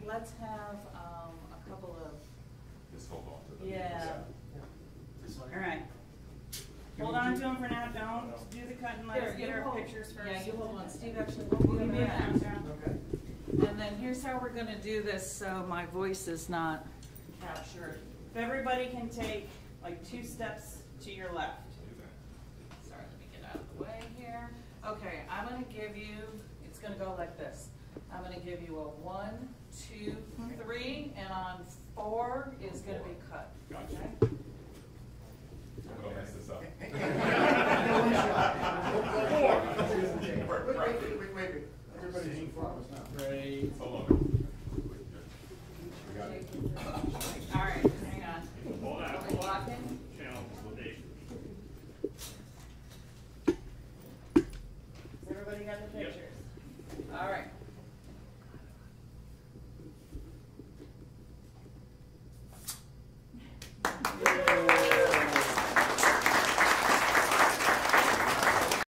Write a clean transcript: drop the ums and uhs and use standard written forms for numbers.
let's have a couple of. Just hold on to them. Yeah. All right. Hold on to them for now. Don't do the cut and let us get our pictures first. Yeah, you hold on. Steve actually won't be Give me a countdown. Okay. And then here's how we're gonna do this so my voice is not captured. If everybody can take like 2 steps to your left. Sorry, let me get out of the way here. Okay, I'm gonna give you, it's gonna go like this. I'm gonna give you a 1, 2, 3, and on 4 is gonna be cut. Gotcha. Okay? I'm gonna mess this up. Wait. Everybody's in front of us now. Right. Hold on. We got it.